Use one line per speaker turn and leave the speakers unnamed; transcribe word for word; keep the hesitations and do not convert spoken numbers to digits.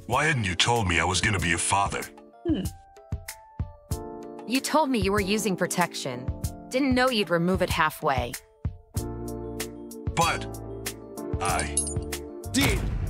Why hadn't you told me I was gonna be a father?
Hmm.
You told me you were using protection. Didn't know you'd remove it halfway.
But I
Did